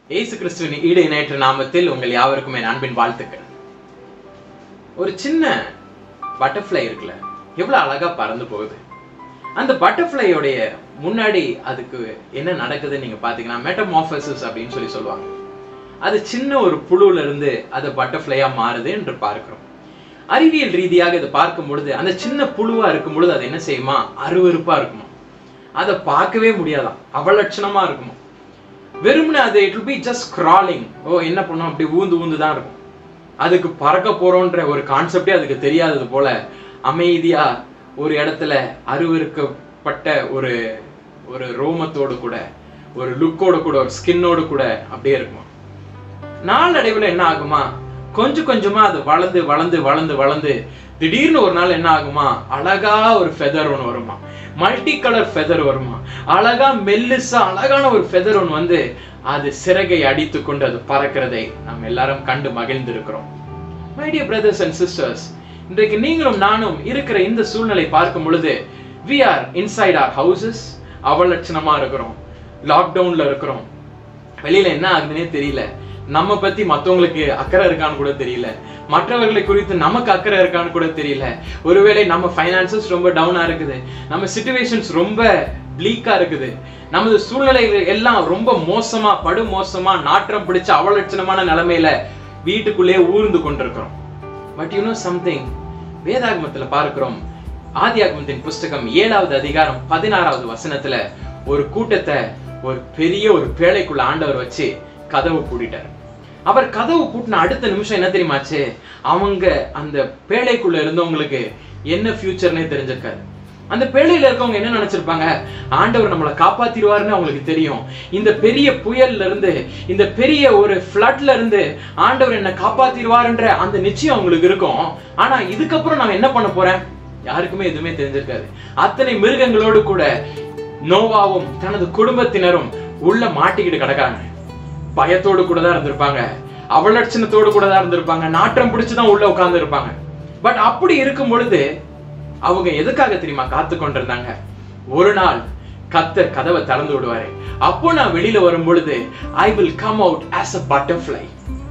இயேசு கிறிஸ்துவின் ஈடு இணையற்ற நாமத்தில் உங்கள் யாவருக்கும் என் அன்பின் வாழ்த்துக்கள். ஒரு சின்ன பட்டர்ஃப்ளை இருக்குல்ல, எவ்வளவு அழகா பறந்து போகுது. அந்த பட்டர்ஃப்ளையோடைய முன்னாடி அதுக்கு என்ன நடக்குதுன்னு நீங்க பாத்தீங்கன்னா மெட்டமார்போசிஸ் அப்படின்னு சொல்லுவாங்க. அது சின்ன ஒரு புழுல இருந்து அது பட்டர்ஃப்ளையா மாறுது என்று பார்க்கிறோம். அறிவியல் ரீதியாக இதை பார்க்கும் பொழுது அந்த சின்ன புழுவா இருக்கும் பொழுது அது என்ன செய்யுமா, அருவருப்பா இருக்குமா, அதை பார்க்கவே முடியாதான், அவலட்சணமா இருக்குமா. வெறும்னு அது it will be just crawling. என்ன பண்ணும், அப்படி ஊந்து தான் இருக்கும். அதுக்கு பறக்க போறோன்ற ஒரு கான்செப்டே அதுக்கு தெரியாதது போல அமைதியா ஒரு இடத்துல அருவருக்கப்பட்ட ஒரு ஒரு ரோமத்தோடு கூட, ஒரு லுக்கோடு கூட, ஒரு ஸ்கின்னோடு கூட அப்படியே இருக்குமா. நாளடைவில் என்ன ஆகுமா, கொஞ்சம் கொஞ்சமா அது வளர்ந்து வளர்ந்து வளர்ந்து வளர்ந்து திடீர்னு ஒரு நாள் என்ன ஆகுமா, அழகா ஒரு ஃபெதர் ஒன்று வருமா, மல்டி கலர் ஃபெதர் வருமா, அழகா மெல்லிசா அழகான ஒரு ஃபெதர் ஒன்று வந்து அது சிறகை அடித்து கொண்டு அது பறக்கிறதை நாம் எல்லாரும் கண்டு மகிழ்ந்திருக்கிறோம். My dear brothers and sisters, இன்றைக்கு நீங்களும் நானும் இருக்கிற இந்த சூழ்நிலை பார்க்கும் பொழுது we are inside our houses, அவலட்சணமா இருக்கிறோம், லாக்டவுன்ல இருக்கிறோம், வெளியில என்ன ஆகுதுன்னே தெரியல, நம்ம பத்தி மற்றவங்களுக்கு அக்கறை இருக்கான்னு கூட தெரியல, மற்றவர்களை குறித்து நமக்கு அக்கறை இருக்கான்னு கூட தெரியல. ஒருவேளை நம்ம ஃபைனான்சஸ் ரொம்ப டவுனா இருக்குது, நம்ம சிச்சுவேஷன்ஸ் ரொம்ப ப்ளீக்கா இருக்குது, நமது சூழ்நிலைகள் எல்லாம் ரொம்ப மோசமா, படு மோசமா, நாற்றம் பிடிச்ச அவலட்சணமான நிலைமையில வீட்டுக்குள்ளே ஊர்ந்து கொண்டிருக்கிறோம். பட் யூ நோ சம்திங், வேதாகமத்துல பார்க்கிறோம், ஆதியாகமத்தின் புஸ்தகம் 7வது அதிகாரம் 16வது வசனத்துல ஒரு கூட்டத்தை ஒரு பெரிய ஒரு பேழைக்குள்ள ஆண்டவர் வச்சு கதவு பூட்டிட்டார். அவர் கதவு பூட்டின அடுத்த நிமிஷம் என்ன தெரியுமாச்சு, அவங்க அந்த பேழைக்குள்ள இருந்தவங்களுக்கு என்ன ஃபியூச்சர்னே தெரிஞ்சிருக்காது. அந்த பேழையில இருக்கவங்க என்ன நினைச்சிருப்பாங்க, ஆண்டவர் நம்மளை காப்பாத்திடுவாருன்னு அவங்களுக்கு தெரியும். இந்த பெரிய புயல்ல இருந்து, இந்த பெரிய ஒரு ஃப்ளட்ல இருந்து ஆண்டவர் என்ன காப்பாத்திடுவாருன்ற அந்த நிச்சயம் அவங்களுக்கு இருக்கும். ஆனா இதுக்கப்புறம் நான் என்ன பண்ண போறேன், யாருக்குமே எதுவுமே தெரிஞ்சிருக்காது. அத்தனை மிருகங்களோடு கூட நோவாவும் தனது குடும்பத்தினரும் உள்ள மாட்டிக்கிட்டு கிடக்காங்க. பயத்தோடு கூட தான் இருந்திருப்பாங்க, அவலட்சணத்தோடு கூட தான் இருந்திருப்பாங்க, நாற்றம் பிடிச்சுதான் உள்ள உட்கார்ந்து இருப்பாங்க. பட் அப்படி இருக்கும் பொழுது அவங்க எதுக்காக தெரியுமா காத்து கொண்டிருந்தாங்க, ஒரு நாள் கர்த்தர் கதவை திறந்து விடுவாரு, அப்போ நான் வெளியில வரும் பொழுது I will come out as a butterfly.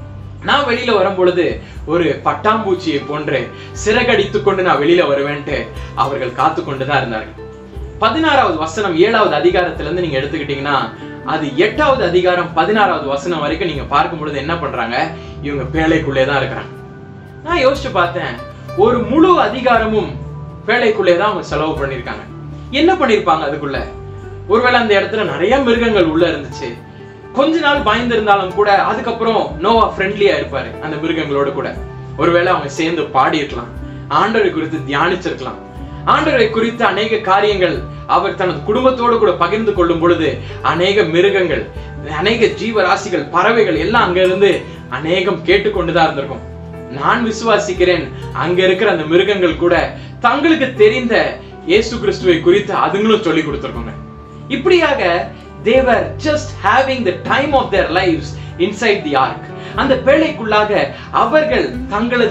நான் வெளியில வரும் பொழுது ஒரு பட்டாம்பூச்சியை போன்று சிறகடித்து கொண்டு நான் வெளியில வருவேன்ட்டு அவர்கள் காத்து கொண்டுதான் இருந்தார்கள். 16வது வசனம் 7வது அதிகாரத்துல இருந்து நீங்க எடுத்துக்கிட்டீங்கன்னா அது 8வது அதிகாரம் 16வது வசனம் வரைக்கும் நீங்க பார்க்கும் பொழுது என்ன பண்றாங்க, இவங்க பேழைக்குள்ளே தான் இருக்கிறாங்க. நான் யோசிச்சு பார்த்தேன், ஒரு முழு அதிகாரமும் பேழைக்குள்ளே தான் அவங்க செலவு பண்ணிருக்காங்க. என்ன பண்ணிருப்பாங்க அதுக்குள்ள? ஒருவேளை அந்த இடத்துல நிறைய மிருகங்கள் உள்ள இருந்துச்சு. கொஞ்ச நாள் பயந்து இருந்தாலும் கூட அதுக்கப்புறம் நோவா ஃப்ரெண்ட்லியா இருப்பாரு அந்த மிருகங்களோடு கூட. ஒருவேளை அவங்க சேர்ந்து பாடி இருக்கலாம், ஆண்டவரை குறித்து தியானிச்சிருக்கலாம், ஆண்டவரை குறித்து அநேக காரியங்கள் அவர் தனது குடும்பத்தோடு கூட பகிர்ந்து கொள்ளும் பொழுது அநேக மிருகங்கள், அநேக ஜீவராசிகள், பறவைகள் எல்லாம் அங்க இருந்து அநேகம் கேட்டுக்கொண்டுதான் இருந்திருக்கும். நான் விசுவாசிக்கிறேன் அங்க இருக்கிற அந்த மிருகங்கள் கூட தங்களுக்கு தெரிந்த இயேசு கிறிஸ்துவை குறித்து அதுங்களும் சொல்லி கொடுத்திருக்காங்க. இப்படியாக they were just having the time of their lives inside the ark. அந்த பேழைக்குள்ளாக அவர்கள் தங்களது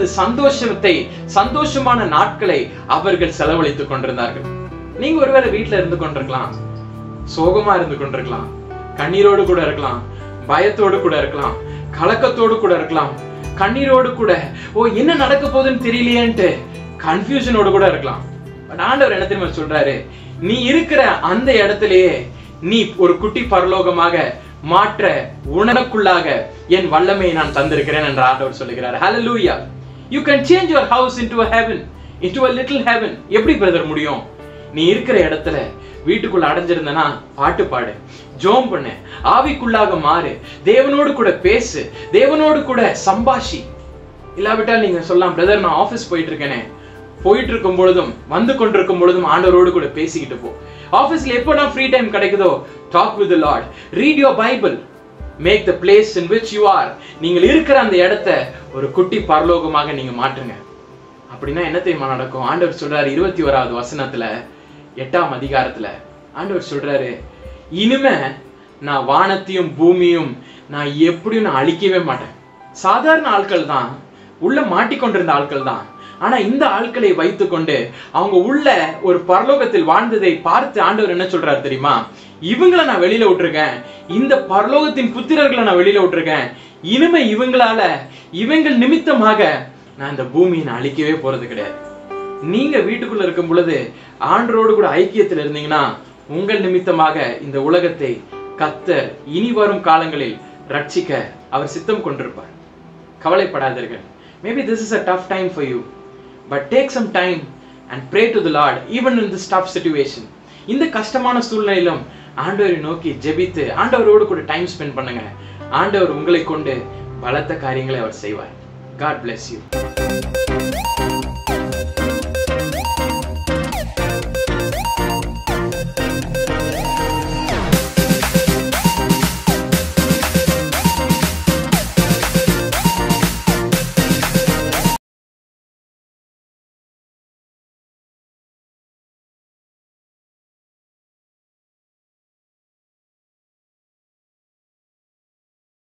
சந்தோஷமான நாட்களை அவர்கள் செலவழித்துக் கொண்டிருந்தார்கள். நீங்க ஒருவேளை வீட்டுல இருந்து கொண்டிருக்கலாம், சோகமா இருந்து கொண்டிருக்கலாம், கண்ணீரோடு கூட இருக்கலாம், பயத்தோடு கூட இருக்கலாம், கலக்கத்தோடு கூட இருக்கலாம், கண்ணீரோடு கூட என்ன நடக்க போகுதுன்னு தெரியலையேன்ட்டு கன்ஃபியூஷனோடு கூட இருக்கலாம். பட் ஆண்டவர் என்ன தெரியுமா சொல்றாரு, நீ இருக்கிற அந்த இடத்திலேயே நீ ஒரு குட்டி பரலோகமாக மாற்ற உனக்குள்ளாக என் வல்லமையை நான் தந்திருக்கிறேன் என்று ஆண்டவர் சொல்லுகிறார். Hallelujah. You can change your house into a heaven, into a little heaven. எப்படி பிரதர் முடியும்? நீ இருக்கிற இடத்துல வீட்டுக்குள்ள அடைஞ்சிருந்தனா பாட்டு பாடு, ஜோம் பண்ணு, ஆவிக்குள்ளாக மாறு, தேவனோடு கூட பேசு, தேவனோடு கூட சம்பாஷி. இல்லாவிட்டால் நீங்க சொல்லலாம், பிரதர் நான் ஆபீஸ் போயிட்டு இருக்கேனே, போயிட்டு இருக்கும் பொழுதும் வந்து கொண்டிருக்கும் பொழுதும் ஆண்டவரோடு கூட பேசிக்கிட்டு போ. ஆபீஸ்ல எப்போ நான் ஃப்ரீ டைம் கிடைக்குதோ talk with the Lord, read your Bible, make the place in which you are, நீங்கள் இருக்கிற அந்த இடத்தை ஒரு குட்டி பரலோகமாக நீங்க மாற்றுங்க. அப்படின்னா என்ன தெரியுமா நடக்கும்? ஆண்டவர் சொல்றாரு 21வது வசனத்துல 8ஆம் அதிகாரத்துல ஆண்டவர் சொல்றாரு, இனிமே நான் வானத்தையும் பூமியும் நான் எப்படியும் நான் அழிக்கவே மாட்டேன். சாதாரண ஆட்கள் தான், உள்ள மாட்டிக்கொண்டிருந்த ஆட்கள் தான், ஆனா இந்த ஆட்களை வைத்துக்கொண்டு அவங்க உள்ள ஒரு பரலோகத்தில் வாழ்ந்ததை பார்த்து ஆண்டவர் என்ன சொல்றாரு தெரியுமா, இவங்களை நான் வெளியில விட்டுருக்கேன், இந்த பரலோகத்தின் புத்திரர்களை நான் வெளியில விட்டுருக்கேன், இனிமே இவங்கள் நிமித்தமாக நான் இந்த பூமியை நான் அழிக்கவே போறது கிடையாது. நீங்க வீட்டுக்குள்ள இருக்கும் பொழுது ஆண்டவரோடு கூட ஐக்கியத்தில் இருந்தீங்கன்னா உங்கள் நிமித்தமாக இந்த உலகத்தை கர்த்தர் இனி வரும் காலங்களில் ரட்சிக்க அவர் சித்தம் கொண்டிருப்பார். கவலைப்படாதீர்கள். Maybe this is a tough time for you, but take some time and pray to the Lord even in this tough situation. இந்த கஷ்டமான சூழ்நிலையிலும் ஆண்டவரை நோக்கி ஜெபித்து ஆண்டவரோடு கூட டைம் ஸ்பெண்ட் பண்ணுங்க. ஆண்டவர் உங்களை கொண்டு பலத்த காரியங்களை அவர் செய்வார். God bless you.